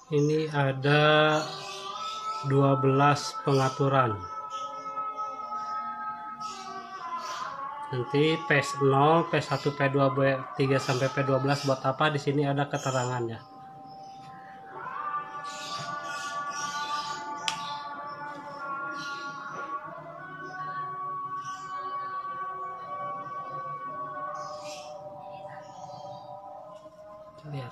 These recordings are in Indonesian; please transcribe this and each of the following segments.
Ini ada 12 pengaturan. Nanti PS0, PS1, P2, P3 sampai P12 buat apa? Di sini ada keterangannya. Lihat.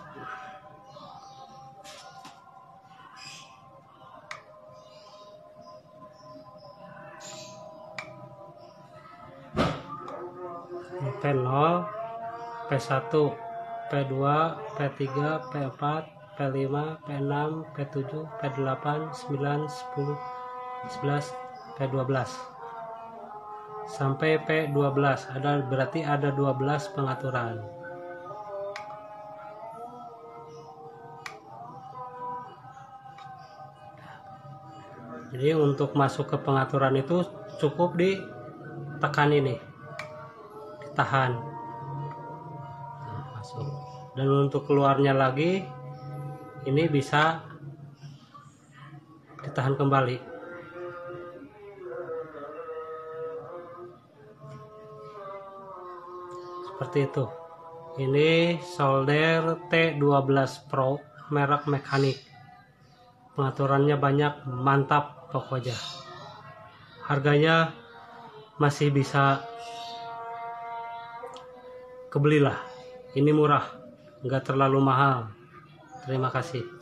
P0, P1, P2, P3, P4, P5, P6, P7, P8, 9, 10, 11, P12 sampai P12. Berarti ada 12 pengaturan. Jadi untuk masuk ke pengaturan itu cukup ditekan ini, ditahan, masuk. Dan untuk keluarnya lagi ini bisa ditahan kembali. Seperti itu. Ini solder T12 Pro merek mekanik. Pengaturannya banyak, mantap pokoknya. Harganya masih bisa kebelilah. Ini murah, nggak terlalu mahal. Terima kasih.